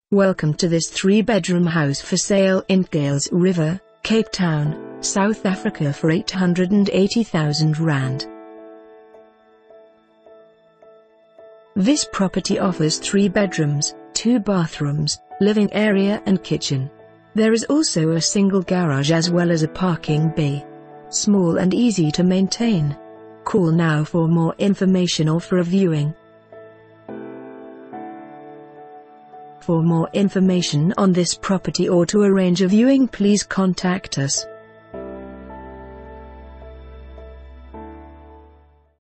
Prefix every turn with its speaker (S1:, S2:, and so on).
S1: Welcome to this 3-bedroom house for sale in Kuils River, Cape Town, South Africa for R880,000. This property offers 3 bedrooms, 2 bathrooms, living area and kitchen. There is also a single garage as well as a parking bay. Small and easy to maintain. Call now for more information or for a viewing. For more information on this property or to arrange a viewing, please contact us.